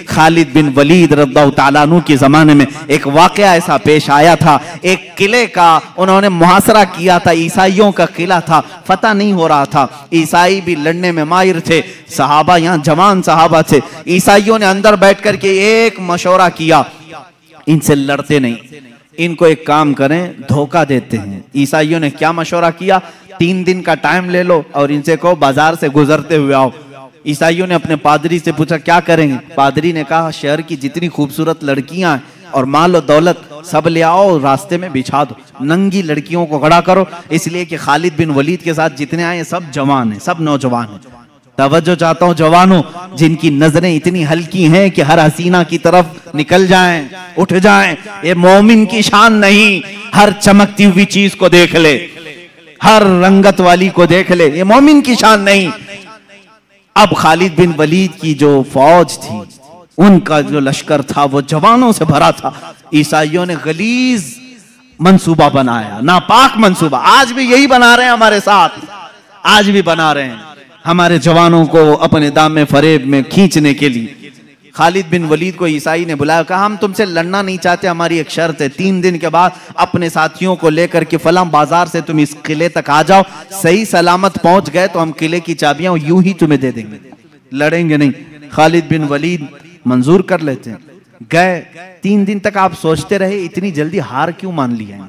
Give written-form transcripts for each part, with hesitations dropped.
खालिद बिन वलीद रज़ियल्लाहु ताला अन्हु के ज़माने में एक वाक़या ऐसा पेश आया था। एक किले का उन्होंने मुहासरा किया था, ईसाइयों का किला था, फतह नहीं हो रहा था। ईसाई भी लड़ने में माहिर थे, सहाबा यहाँ जवान सहाबा थे। ईसाइयों ने अंदर बैठ कर के एक मशवरा किया, इनसे लड़ते नहीं, इनको एक काम करें, धोखा देते हैं। ईसाइयों ने क्या मशवरा किया, 3 दिन का टाइम ले लो और इनसे कहो बाजार से गुजरते हुए आओ। ईसाइयों ने अपने पादरी से पूछा क्या करेंगे। पादरी ने कहा शहर की जितनी खूबसूरत लड़कियां हैं और माल और दौलत सब ले आओ, रास्ते में बिछा दो, नंगी लड़कियों को खड़ा करो, इसलिए कि खालिद बिन वलीद के साथ जितने आए सब जवान हैं, सब नौजवान हैं। तवज्जो चाहता हूं जवानों, जिनकी नजरें इतनी हल्की हैं कि हर हसीना की तरफ निकल जाएं, उठ जाएं, ये मोमिन की शान नहीं। हर चमकती हुई चीज को देख ले, हर रंगत वाली को देख ले, ये मोमिन की शान नहीं। अब खालिद बिन वलीद की जो फौज थी, उनका जो लश्कर था वो जवानों से भरा था। ईसाइयों ने गलीज मंसूबा बनाया, नापाक मंसूबा। आज भी यही बना रहे हैं हमारे साथ, आज भी बना रहे हैं हमारे जवानों को अपने दाम फरेब में खींचने के लिए। खालिद बिन वलीद को ईसाई ने बुलाया, कहा हम तुमसे लड़ना नहीं चाहते, हमारी एक शर्त है, 3 दिन के बाद अपने साथियों को लेकर के फलां बाजार से तुम इस किले तक आ जाओ, सही सलामत पहुंच गए तो हम किले की चाबियां यूं ही तुम्हें दे देंगे, लड़ेंगे नहीं। खालिद बिन वलीद मंजूर कर लेते हैं। गए, 3 दिन तक आप सोचते रहे इतनी जल्दी हार क्यों मान लिया।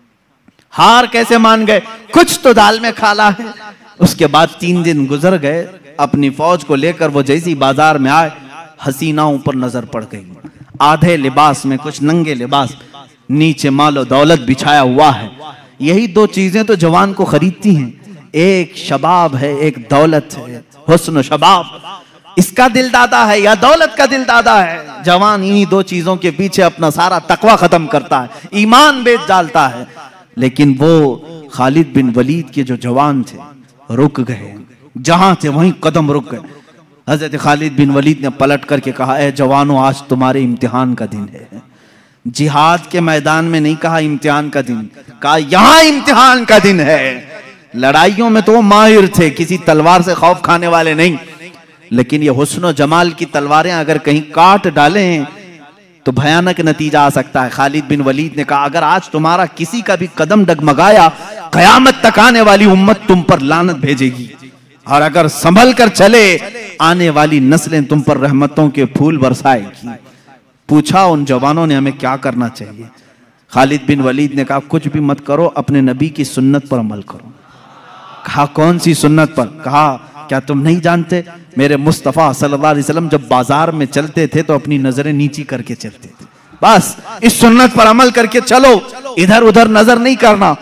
हार कैसे मान गए, कुछ तो दाल में खाला है। उसके बाद 3 दिन गुजर गए, अपनी फौज को लेकर वो जैसी बाजार में आए, हसीनाओं पर नजर पड़ गई, आधे लिबास में, कुछ नंगे लिबास, नीचे मालो दौलत बिछाया हुआ है। यही 2 चीजें तो जवान को खरीदती हैं, एक शबाब है, एक दौलत है। हुस्न शबाब, इसका दिल दादा है या दौलत का दिल दादा है। जवान इन्हीं 2 चीजों के पीछे अपना सारा तकवा खत्म करता है, ईमान बेच डालता है। लेकिन वो खालिद बिन वलीद के जो जवान थे रुक गए, जहां थे वहीं कदम रुक गए। हजरत खालिद बिन वलीद ने पलट करके कहा, ए जवानों, आज तुम्हारे इम्तिहान का दिन है। जिहाद के मैदान में नहीं कहा इम्तिहान का दिन, कहा यहां इम्तिहान का दिन है। लड़ाइयों में तो वो माहिर थे, किसी तलवार से खौफ खाने वाले नहीं, लेकिन ये हुस्न जमाल की तलवारें अगर कहीं काट डालें तो भयानक नतीजा आ सकता है। खालिद बिन वलीद ने कहा, अगर आज तुम्हारा किसी का भी कदम डगमगाया, कयामत तक आने वाली उम्मत तुम पर लानत भेजेगी, और अगर संभल कर चले आने वाली नस्लें तुम पर रहमतों के फूल बरसाएगी। पूछा उन जवानों ने, हमें क्या करना चाहिए। खालिद बिन वलीद ने कहा, कुछ भी मत करो, अपने नबी की सुन्नत पर अमल करो। कहा कौन सी सुन्नत पर। कहा क्या तुम नहीं जानते, मेरे मुस्तफ़ा सल्लल्लाहु अलैहि वसल्लम जब बाजार में चलते थे तो अपनी नजरें नीची करके चलते थे। बस इस सुन्नत पर अमल करके चलो, इधर उधर नजर नहीं करना।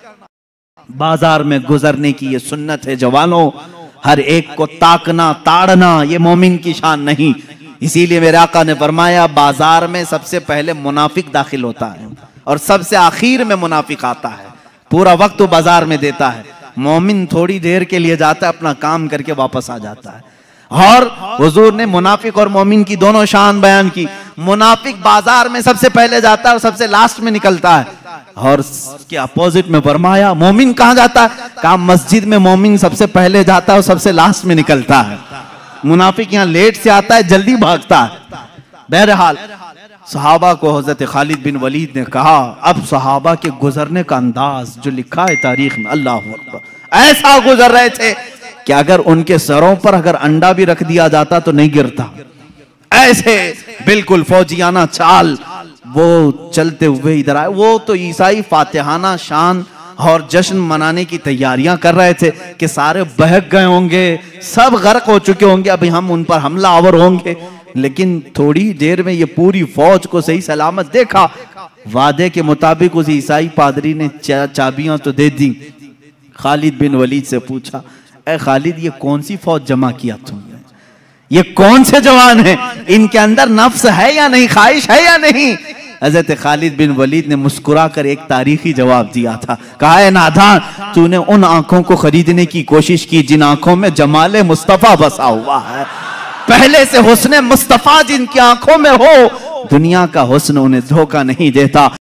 बाजार में गुजरने की ये सुन्नत है जवानों, हर एक को ताकना ताड़ना ये मोमिन की शान नहीं। इसीलिए मेरे आका ने फरमाया, बाजार में सबसे पहले मुनाफिक दाखिल होता है और सबसे आखिर में मुनाफिक आता है। पूरा वक्त वो बाजार में देता है, मोमिन थोड़ी देर के लिए जाता है, अपना काम करके वापस आ जाता है। और हुजूर ने मुनाफिक और मोमिन की दोनों शान बयान की। मुनाफिक बाजार में सबसे पहले जाता है और सबसे लास्ट में निकलता है, और उसके अपोजिट में फरमाया मोमिन कहाँ जाता है। कहा मस्जिद में मोमिन सबसे पहले जाता है और सबसे लास्ट में निकलता है। मुनाफिक यहाँ लेट से आता है, जल्दी भागता है। बहरहाल सहाबा को हजरत खालिद बिन वलीद ने कहा, अब सहाबा के गुजरने का अंदाज जो लिखा है तारीख में, अल्लाह अकबर, ऐसा गुजर रहे थे कि अगर उनके सरों पर अगर अंडा भी रख दिया जाता तो नहीं गिरता। ऐसे बिल्कुल फौजियाना चाल वो चलते हुए इधर आए। वो तो ईसाई फातिहाना शान और जश्न मनाने की तैयारियां कर रहे थे कि सारे बहक गए होंगे, सब गर्क हो चुके होंगे, अभी हम उन पर हमला आवर होंगे। लेकिन थोड़ी देर में ये पूरी फौज को सही सलामत देखा। वादे के मुताबिक उस ईसाई पादरी ने चाबियां तो दे दी। खालिद बिन वलीद से पूछा, ए खालिद, ये कौन सी फौज जमा किया तुमने, ये कौन से जवान हैं, इनके अंदर नफ्स है या नहीं, ख्वाहिश है या नहीं। हजरत खालिद बिन वलीद ने मुस्कुराकर एक तारीखी जवाब दिया था। कहा, है नादान, तूने उन आंखों को खरीदने की कोशिश की जिन आंखों में जमाले मुस्तफा बसा हुआ है। पहले से हुस्ने मुस्तफा जिनकी आंखों में हो, दुनिया का हुस्न उन्हें धोखा नहीं देता।